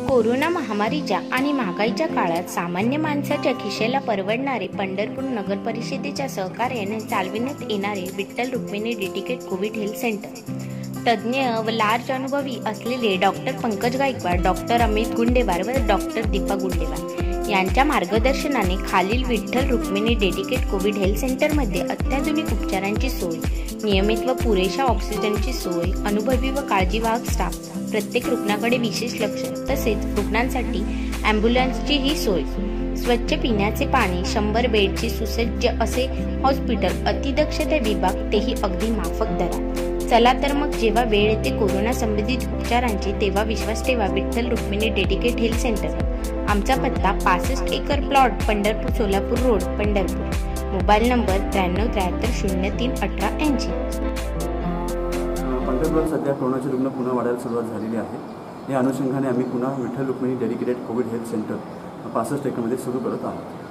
Corona महामारीच्या आणि महागाईच्या काळात सामान्य माणसाच्या खिशाला परवडणारे पंढरपूर नगर परिषदेच्या सहकार्याने चालविण्यात येणारे Vitthal Rukmini dedicate covid health centre तज्ज्ञ व लार्ज अनुभवी असलेले डॉक्टर पंकज गायकवाड, डॉक्टर अमित गुंडेवार व डॉक्टर दीपा गुंडेवार यांच्या मार्गदर्शनाने खालील Vitthal Rukmini dedicate covid health सेंटरमध्ये अत्याधुनिक उपचारांची सोय, नियमित व पुरेशा ऑक्सिजनची सोय, अनुभवी व काळजीवाहक स्टाफ, प्रत्येक रुग्णाकडे विशेष लक्ष, तसेच रुग्णांसाठी ॲम्ब्युलन्सची ही सोय, स्वच्छ पिण्याचे पाणी, 100 बेडची सुसज्ज असे हॉस्पिटल, अतिदक्षता विभाग, तेही अगदी माफक दरात। चला तर मग जेव्हा वेळ येते कोरोना संबंधित उपचारांची तेव्हा विश्वास ठेवा Vitthal Rukmini dedicate health centre. आमचा पत्ता 65 acre plot, Pandharpur Solapur road, Pandharpur. Mobile number 9303031880। पंढरपुरात सध्या कोरोनाचे रुग्ण पुन्हा वाढायला सुरुवात झालेली आहे। या अनुषंगाने आम्ही पुन्हा Vitthal Rukmini dedicated covid health centre 65 एकरमध्ये सुरू करत आहोत।